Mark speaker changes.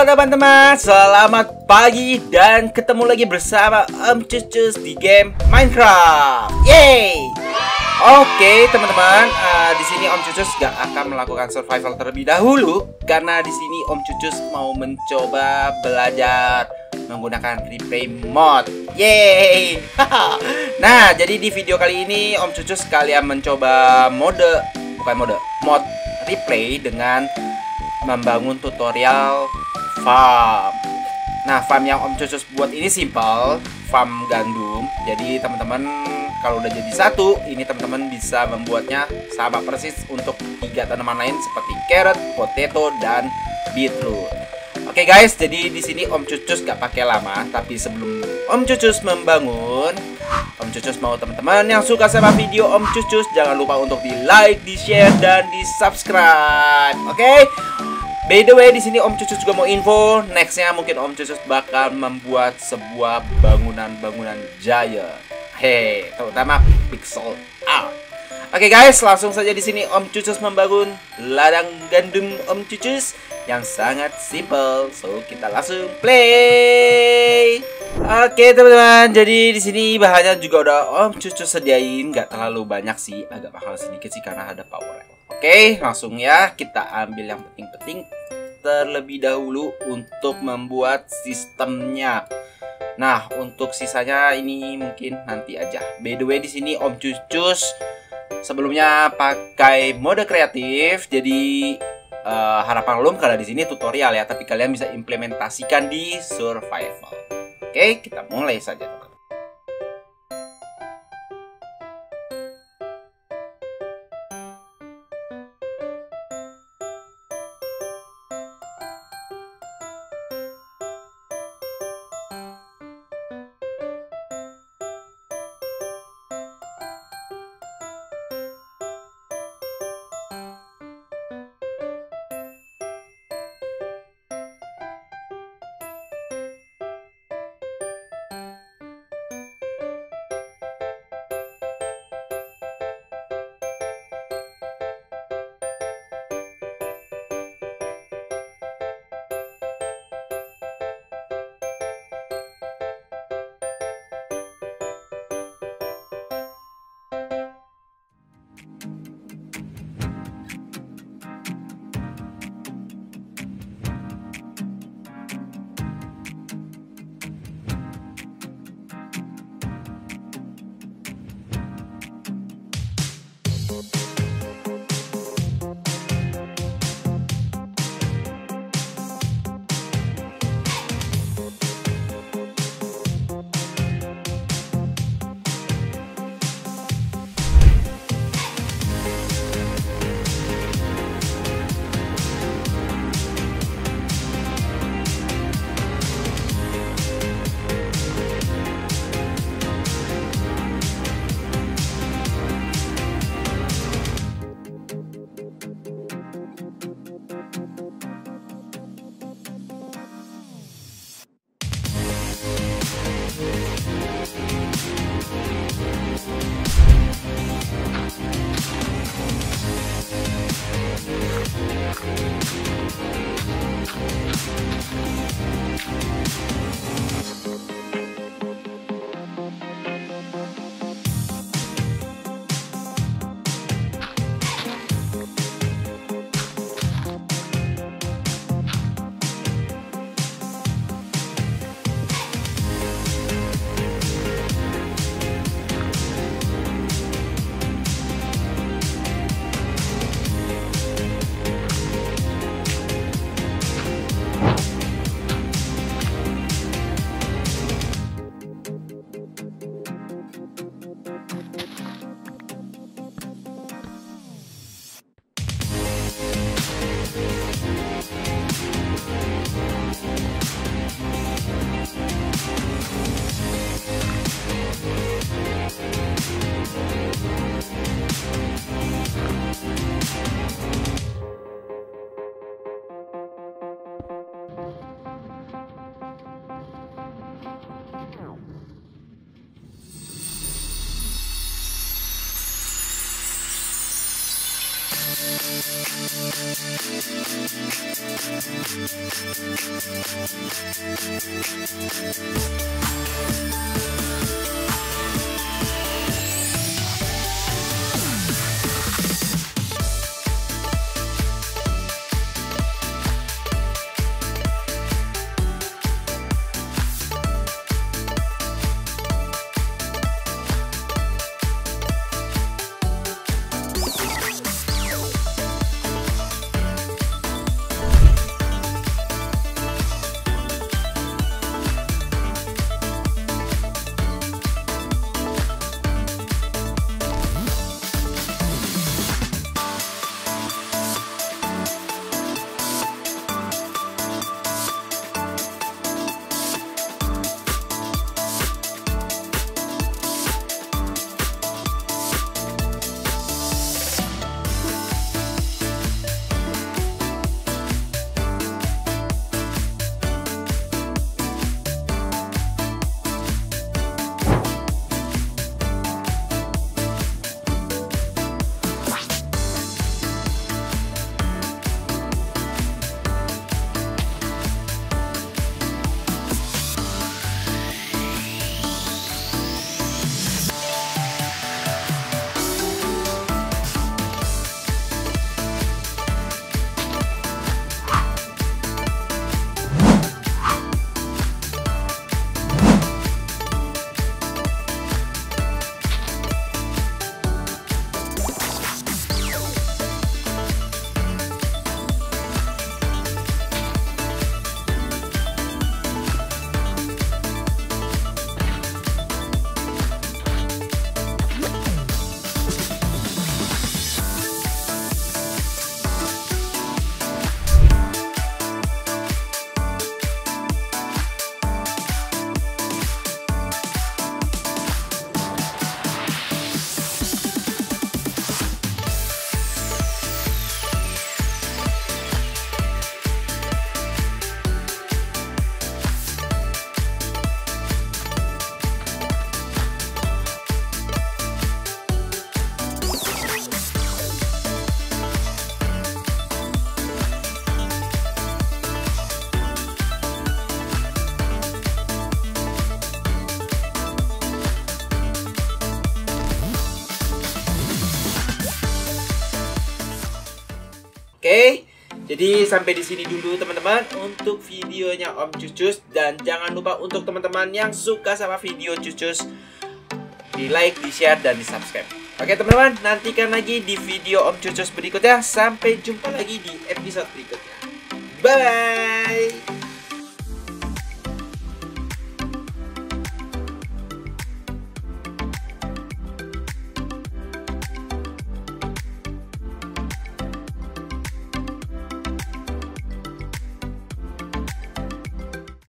Speaker 1: Halo teman-teman, selamat pagi dan ketemu lagi bersama Om Cucus di game Minecraft. Yeay! Oke teman-teman, di sini Om Cucus gak akan melakukan survival terlebih dahulu karena di sini Om Cucus mau mencoba belajar menggunakan replay mod. Yeay! Nah, jadi di video kali ini Om Cucus sekalian mencoba mod replay dengan membangun tutorial farm. Nah, farm yang Om Cucus buat ini simple, farm gandum. Jadi teman-teman kalau udah jadi satu, ini teman-teman bisa membuatnya sama persis untuk 3 tanaman lain seperti carrot, potato, dan beetroot. Oke guys, jadi di sini Om Cucus gak pakai lama, tapi sebelum Om Cucus membangun, Om Cucus mau teman-teman yang suka sama video Om Cucus jangan lupa untuk di like, di share, dan di subscribe. Oke? By the way, di sini Om Cucus juga mau info, nextnya mungkin Om Cucus bakal membuat sebuah bangunan giant. Hei, terutama pixel art. Oke guys, langsung saja di sini Om Cucus membangun ladang gandum Om Cucus yang sangat simple. So, kita langsung play. Oke teman-teman, jadi di sini bahannya juga udah Om Cucus sediain, nggak terlalu banyak sih, agak mahal sedikit sih karena ada power. Oke, langsung ya kita ambil yang penting-penting terlebih dahulu untuk membuat sistemnya. Nah, untuk sisanya ini mungkin nanti aja. By the way, di sini Om Cucus sebelumnya pakai mode kreatif, jadi harapan belum karena di sini tutorial ya, tapi kalian bisa implementasikan di survival. Oke, kita mulai saja teman-teman. Oke, jadi sampai di sini dulu teman-teman untuk videonya Om Cucus, dan jangan lupa untuk teman-teman yang suka sama video Cucus di like, di share, dan di subscribe. Oke teman-teman, nantikan lagi di video Om Cucus berikutnya. Sampai jumpa lagi di episode berikutnya. Bye.